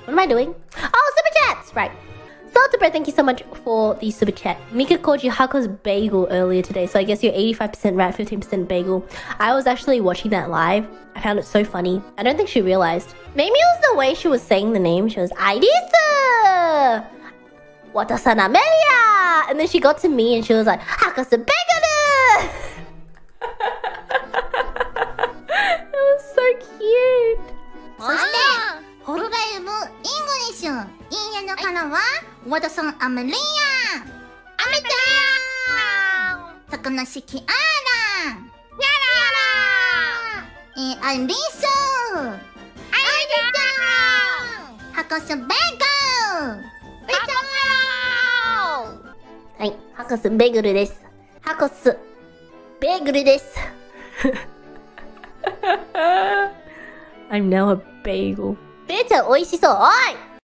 What am I doing? Oh, super chats! Right. Saltbread, thank you so much for the super chat. Mika called you Hako's bagel earlier today, so I guess you're 85% rat, 15% bagel. I was actually watching that live. I found it so funny. I don't think she realized. Maybe it was the way she was saying the name. She was, Airisu! Watasanameya! And then she got to me and she was like, Hako's bagel! It was so cute. そして、ホロライブイングリッシュ、いいえのからは、和田さんアメリア、アメちゃん、魚式アーラン、やら、アリス、アリちゃん、ハコスベーグル、ベちゃん。 はい、ハコスベーグルです。ハコスベーグルです。I'm now a bagel. べーちゃん美味しそう。おい